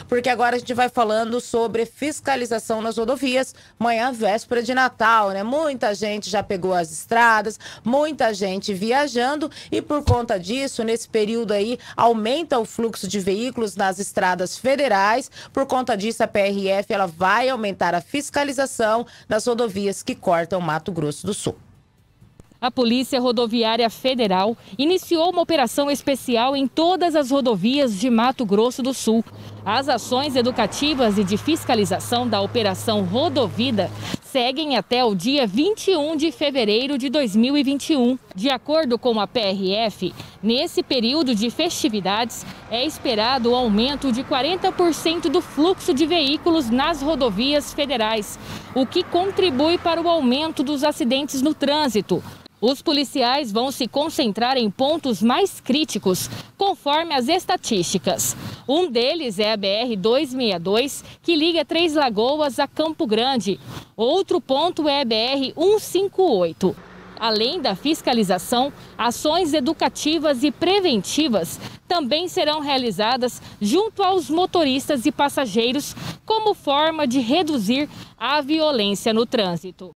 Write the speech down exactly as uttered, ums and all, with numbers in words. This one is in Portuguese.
porque agora a gente vai falando sobre fiscalização nas rodovias. Manhã, véspera de Natal, né? Muita gente já pegou as estradas, muita gente viajando e por conta disso, nesse período aí, aumenta o fluxo de veículos nas estradas federais. Por conta disso, a P R F ela vai aumentar a fiscalização nas rodovias que cortam Mato Grosso do Sul. A Polícia Rodoviária Federal iniciou uma operação especial em todas as rodovias de Mato Grosso do Sul. As ações educativas e de fiscalização da Operação Rodovida seguem até o dia vinte e um de fevereiro de dois mil e vinte e um. De acordo com a P R F, nesse período de festividades é esperado o aumento de quarenta por cento do fluxo de veículos nas rodovias federais, o que contribui para o aumento dos acidentes no trânsito. Os policiais vão se concentrar em pontos mais críticos, conforme as estatísticas. Um deles é a B R duzentos e sessenta e dois, que liga Três Lagoas a Campo Grande. Outro ponto é a B R cento e cinquenta e oito. Além da fiscalização, ações educativas e preventivas também serão realizadas junto aos motoristas e passageiros, como forma de reduzir a violência no trânsito.